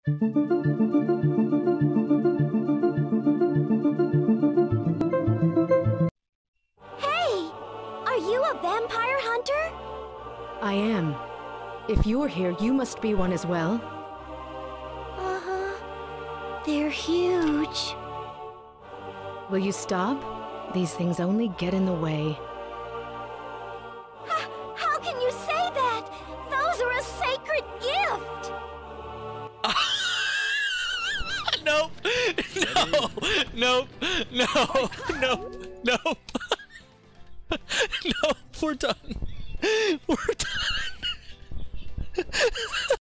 Hey! Are you a vampire hunter? I am. If you're here, you must be one as well. Uh-huh. They're huge. Will you stop? These things only get in the way. How can you say that? Those are a sacred gift! Nope! No! Nope! No! Nope! No! We're done! We're done!